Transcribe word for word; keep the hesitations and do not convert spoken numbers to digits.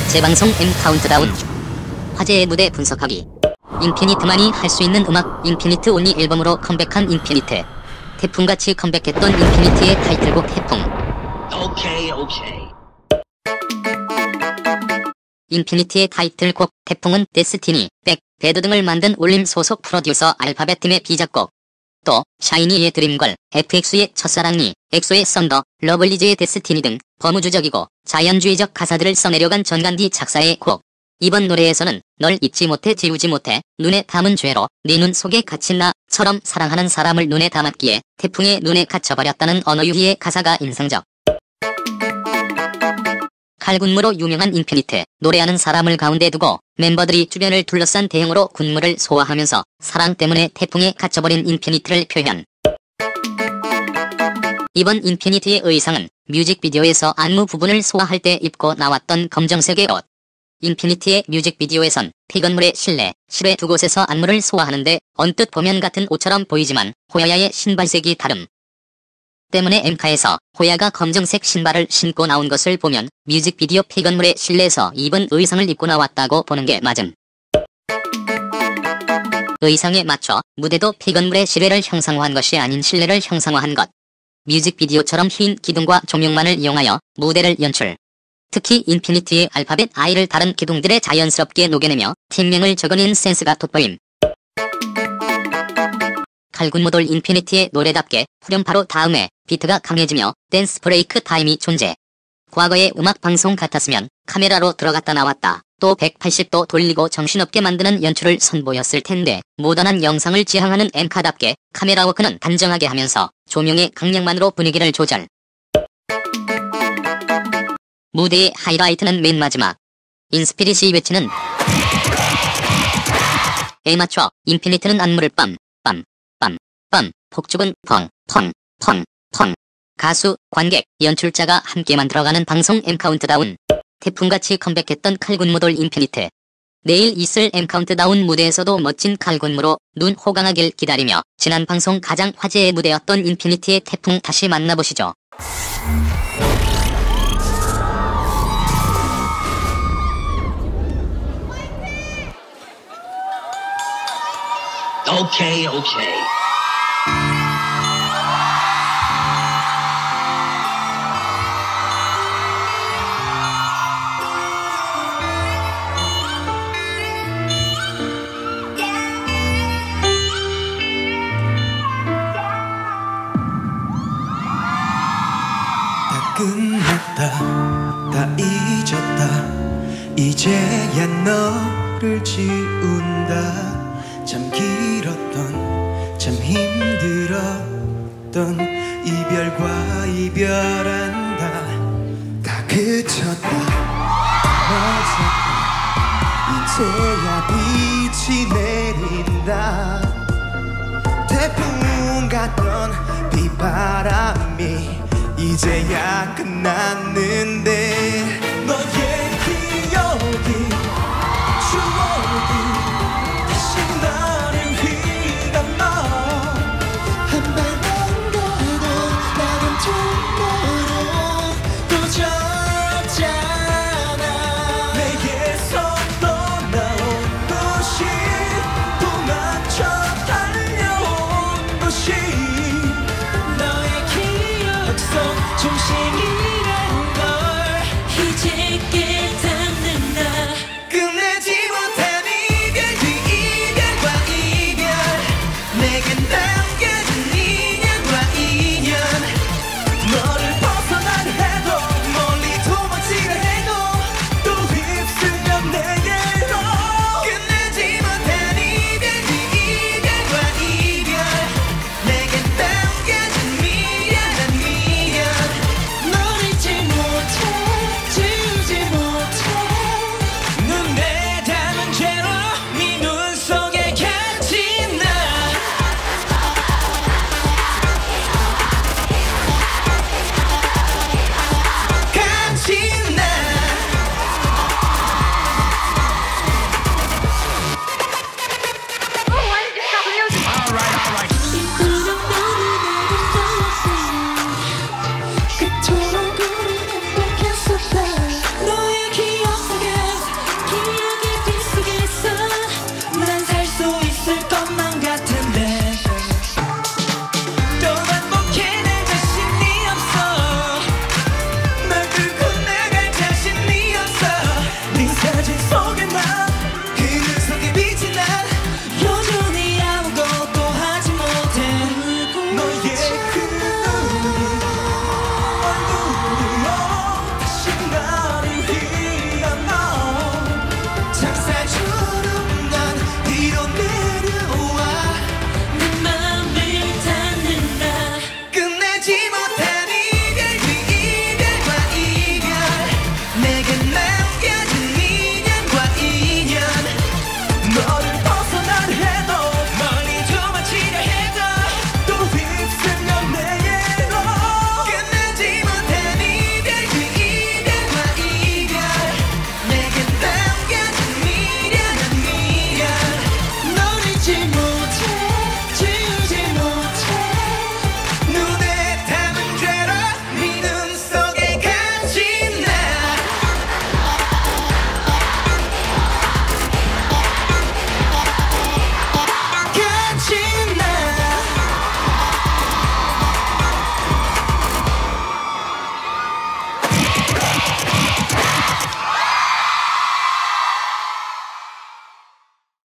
재방송 M 카운트다운. 화제의 무대 분석하기. 인피니트만이 할 수 있는 음악. 인피니트 온리 앨범으로 컴백한 인피니트. 태풍같이 컴백했던 인피니트의 타이틀곡 태풍. 오케이 오케이. 인피니트의 타이틀곡 태풍은 데스티니, 백, 배드 등을 만든 올림 소속 프로듀서 알파벳 팀의 비작곡. 또 샤이니의 드림걸, 에프엑스의 첫사랑니, 엑소의 썬더, 러블리즈의 데스티니 등 범우주적이고 자연주의적 가사들을 써내려간 전간디 작사의 곡. 이번 노래에서는 널 잊지 못해 지우지 못해, 눈에 담은 죄로, 네 눈 속에 갇힌 나처럼 사랑하는 사람을 눈에 담았기에 태풍의 눈에 갇혀버렸다는 언어 유희의 가사가 인상적. 칼군무로 유명한 인피니트, 노래하는 사람을 가운데 두고 멤버들이 주변을 둘러싼 대형으로 군무를 소화하면서 사랑 때문에 태풍에 갇혀버린 인피니트를 표현. 이번 인피니트의 의상은 뮤직비디오에서 안무 부분을 소화할 때 입고 나왔던 검정색의 옷. 인피니트의 뮤직비디오에선 픽건물의 실내, 실외 두 곳에서 안무를 소화하는데 언뜻 보면 같은 옷처럼 보이지만 호야야의 신발색이 다름 때문에 엠카에서 호야가 검정색 신발을 신고 나온 것을 보면 뮤직비디오 픽건물의 실내에서 입은 의상을 입고 나왔다고 보는 게 맞음. 의상에 맞춰 무대도 픽건물의 실외를 형상화한 것이 아닌 실내를 형상화한 것. 뮤직비디오처럼 흰 기둥과 조명만을 이용하여 무대를 연출. 특히 인피니티의 알파벳 I를 다른 기둥들에 자연스럽게 녹여내며 팀명을 적어낸 센스가 돋보임. 칼군무돌 인피니티의 노래답게 후렴파로 다음에 비트가 강해지며 댄스 브레이크 타임이 존재. 과거의 음악 방송 같았으면 카메라로 들어갔다 나왔다, 또 백팔십 도 돌리고 정신없게 만드는 연출을 선보였을 텐데 모던한 영상을 지향하는 엠카답게 카메라 워크는 단정하게 하면서 조명의 강약만으로 분위기를 조절. 무대의 하이라이트는 맨 마지막. 인스피릿이 외치는 에 맞춰 인피니트는 안무를 빰, 빰, 빰, 빰, 폭죽은 펑, 펑, 펑, 펑. 가수, 관객, 연출자가 함께 만들어가는 방송 M 카운트다운. 태풍같이 컴백했던 칼군무돌 인피니트. 내일 있을 M 카운트다운 무대에서도 멋진 칼군무로 눈 호강하길 기다리며 지난 방송 가장 화제의 무대였던 인피니티의 태풍 다시 만나보시죠. 오케이 오케이. 다 끝났다, 다 잊었다, 이제야 너를 지운다. 참 길었던, 참 힘들었던 이별과 이별한다. 다 그쳤다, 멀었다, 이제야 빛이 내린다. 태풍 같던 비바람이 이제야 끝났는데 너의 기억이, 추억이 다시 나를 휘감아. 한발 넘겨도 나는 정말로 또 졌잖아. 내게서 떠나온 것이, 도망쳐 달려온 것이 너의 기억 속 중심이란 걸 이제 그